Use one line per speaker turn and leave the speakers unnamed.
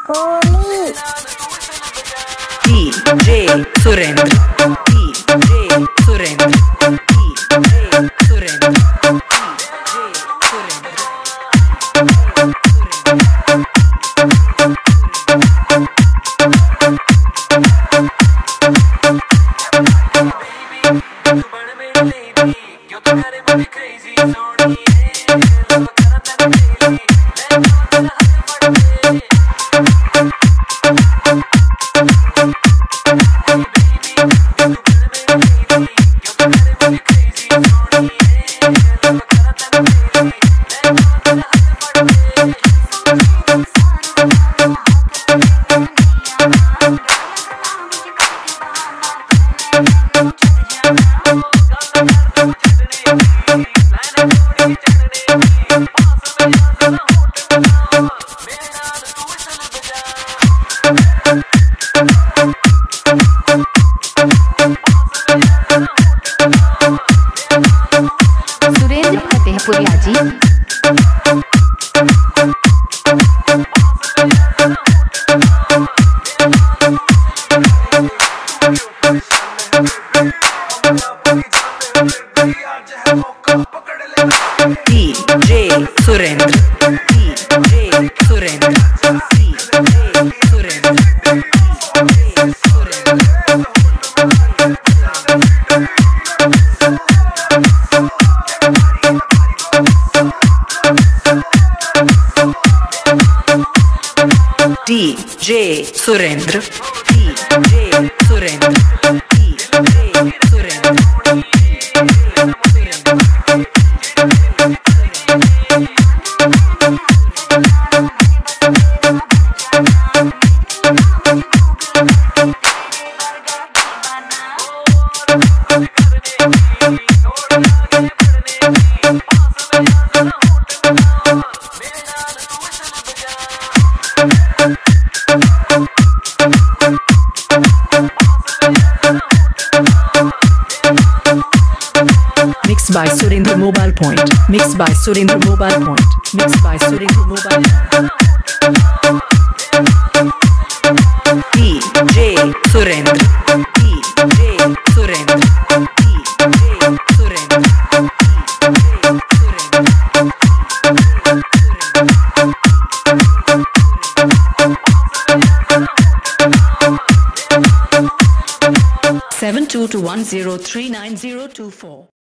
Kohli
DJ Surendra DJ Surendra DJ Surendra
Surendra Fatehpuria ji
DJ Surendra DJ Surendra DJ Surendra DJ Surendra DJ Surendra DJ Surendra 'Mixed by Surendra Mobile Point'. Mixed by Surendra Mobile Point. Mixed by Surendra Mobile Point. DJ Surendra. DJ Surendra. DJ Surendra. 7221039024